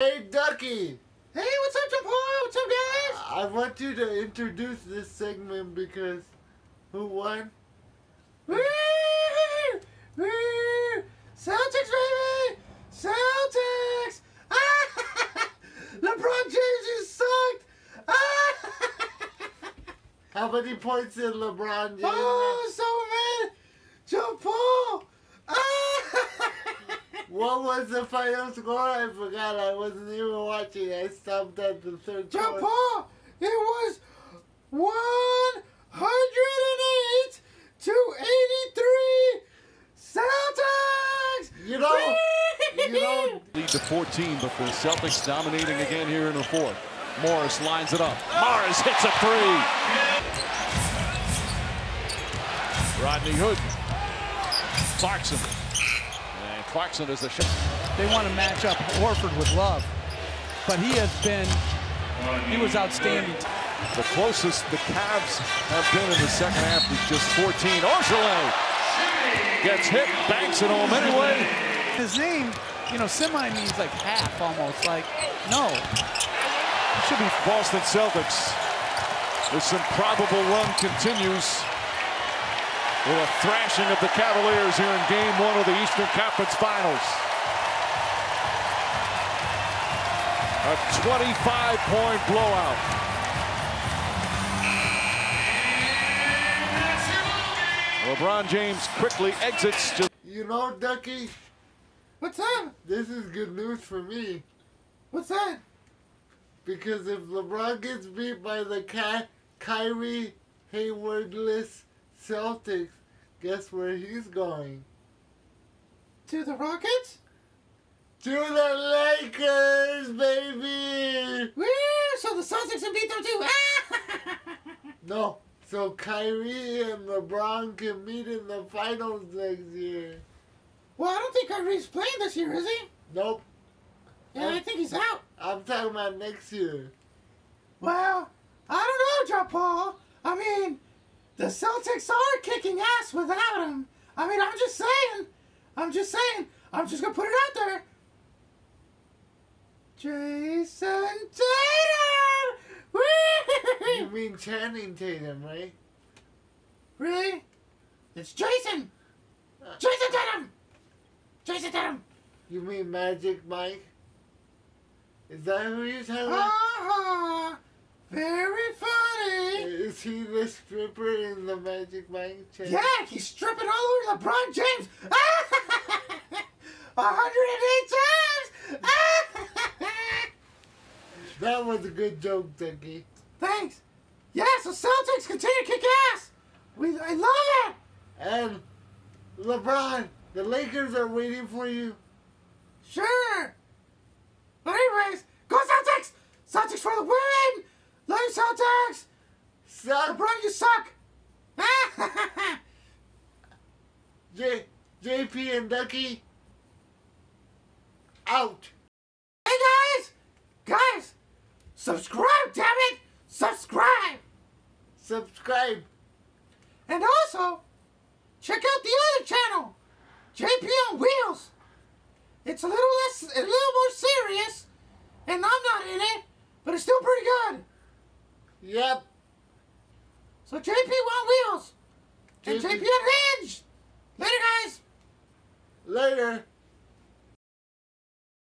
Hey, Ducky! Hey, what's up, John Paul? What's up, guys? I want you to introduce this segment because who won? Woo! Woo! Celtics, baby! Celtics! Ah! LeBron James, you sucked! Ah! How many points did LeBron James? Oh, so mad! John Paul! Ah! What was the final score? I forgot. I wasn't even watching. I stopped at the third John quarter. Paul! It was 108 to 83 Celtics! You know, Lead to 14, but the Celtics dominating again here in the fourth. Morris lines it up. Morris hits a three. Rodney Hood. Clarkson. And Clarkson is the shot. They want to match up Horford with Love, but he was outstanding. The closest the Cavs have been in the second half is just 14. Orsolay gets hit, banks it home anyway. His name, semi means like half almost. Like, no. It should be Boston Celtics. This improbable run continues with a thrashing of the Cavaliers here in Game 1 of the Eastern Conference Finals. A 25-point blowout. LeBron James quickly exits. you know, Ducky, What's up? this is good news for me. What's that? Because if LeBron gets beat by the Kyrie Haywardless Celtics, guess where he's going? To the Rockets? To the Lakers, baby! Woo! So the Celtics can beat them too. No, so Kyrie and LeBron can meet in the finals next year. Well, I don't think Kyrie's playing this year, is he? Nope, Yeah, I think he's out. I'm talking about next year. Well, I don't know, John Paul. I mean, the Celtics are kicking ass without him. I mean, I'm just saying. I'm just gonna put it out there. Jason Tatum! You mean Channing Tatum, right? Really? It's Jason! Jason Tatum! Jason Tatum! You mean Magic Mike? Is that who you're talking about? Ah, very funny. Is he the stripper in the Magic Mike channel? Yeah, he's stripping all over LeBron James. 108 times. That was a good joke, Ducky. Thanks. Yeah, so Celtics continue to kick ass. I love it. And LeBron, the Lakers are waiting for you. Sure. But anyways, go Celtics. Celtics for the win. Love you, Celtics. Suck. LeBron, you suck. JP and Ducky, out. Hey, guys, subscribe, damn it. Subscribe. And also, check out the other channel, JP on Wheels. It's a little more serious, and I'm not in it, but it's still pretty good. Yep. So JP on Wheels and JP JP Unhinged. Later, guys. Later.